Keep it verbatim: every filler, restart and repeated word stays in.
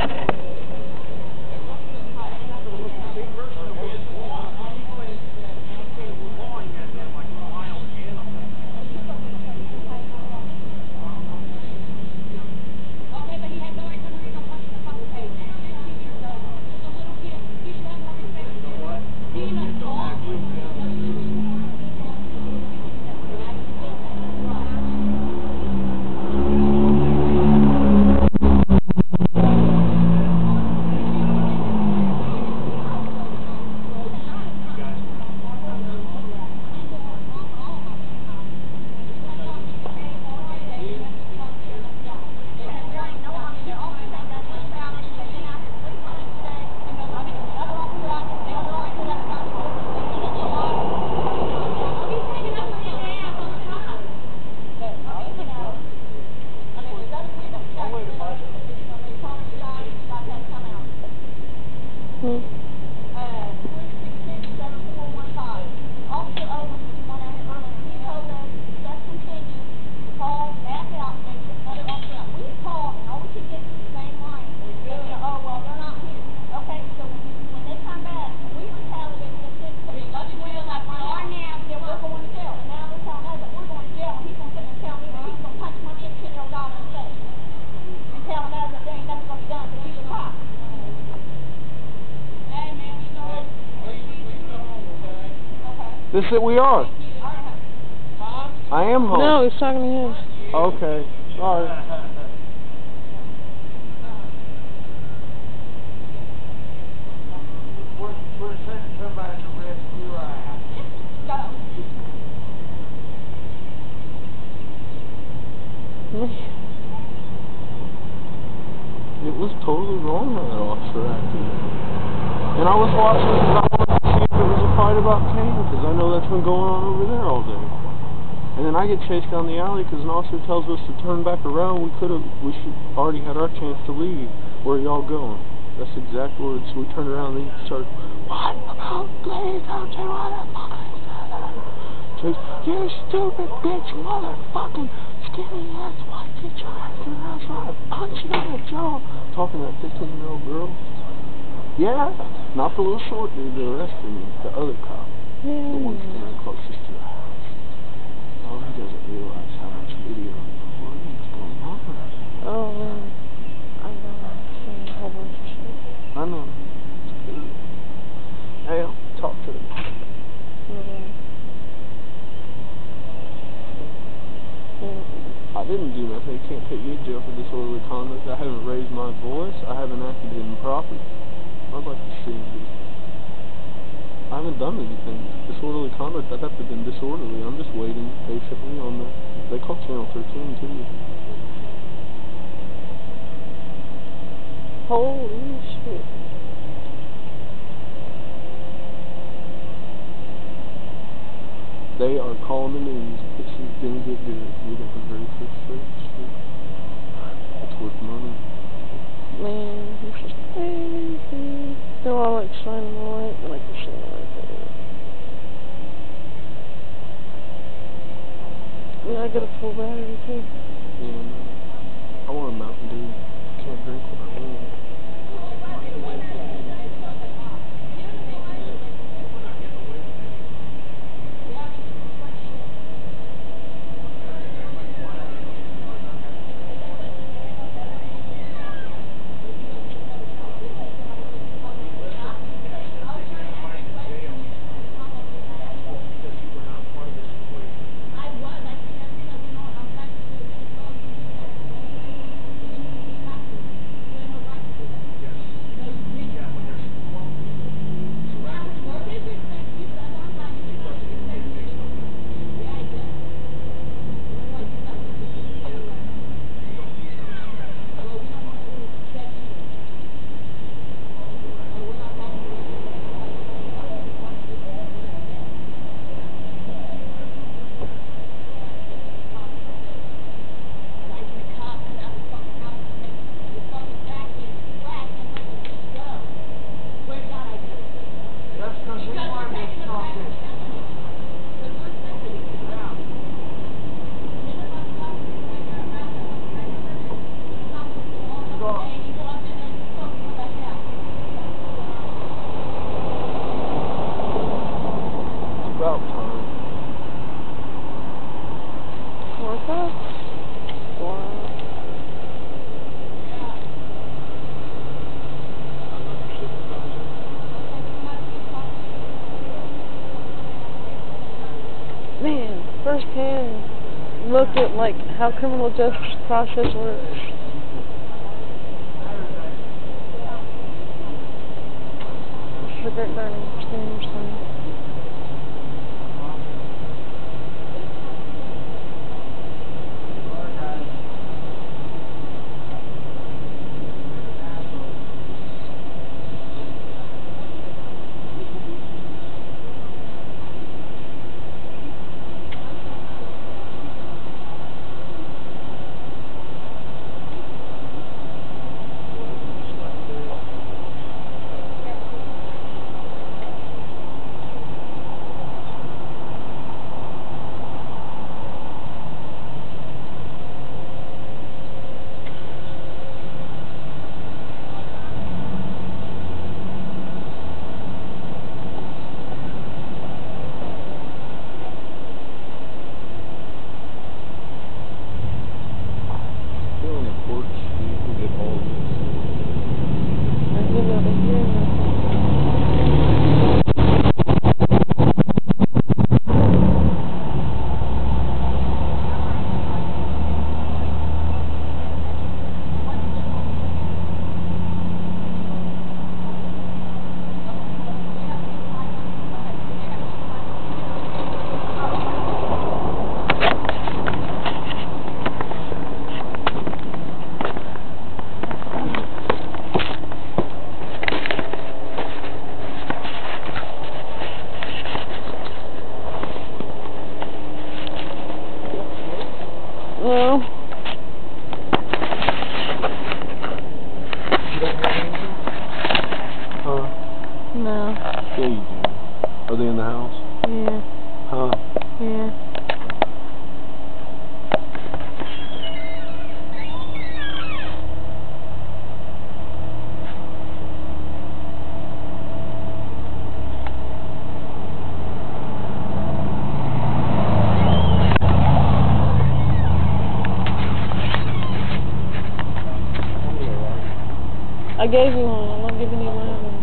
This is we are. I am home. No, he's talking to him. Okay. Sorry. We're, we're sending somebody to rescue our house. It was totally wrong how that officer acted. And I was watching because I wanted to see if it was a fight about Kane, because I know that's been going on over there all day. And then I get chased down the alley because an officer tells us to turn back around. We could have, we should already had our chance to leave. Where are y'all going? That's the exact words. So we turned around and he started, what about, please don't you want to fucking say that? You stupid bitch, motherfucking skinny ass white bitch, your ass in the house, I'll punch you in the jaw. Talking to that fifteen year old girl. Yeah, not the little short dude that arrested me, the other cop. Yeah. The one standing closest to the house. Oh, he doesn't realize how much video recording is going on. Oh, man. I know. I've seen a whole bunch of shit. I know. It's good. Hey, I'll talk to them. Mm-hmm. I didn't do nothing. They can't take me to jail for disorderly conduct. I haven't raised my voice. I haven't acted improperly. I'd like to see him do. I haven't done anything. Disorderly conduct, I'd have to have been disorderly. I'm just waiting patiently on the... They call Channel thirteen, too. Holy shit. They are calling the news. This is going to get good. We're going to very frustrated. It's worth money. Man, this is crazy. They're all like shining the light, and I can see it right there. Yeah, I got a full battery too. Yeah, no. I want a Mountain Dew. Can't drink what I want. firsthand look at like how criminal justice process works. The Great Burning Standards thing. No. Huh? No. Yeah, you do. Are they in the house? Yeah. Huh? Yeah. I gave you one. I'm not giving you one.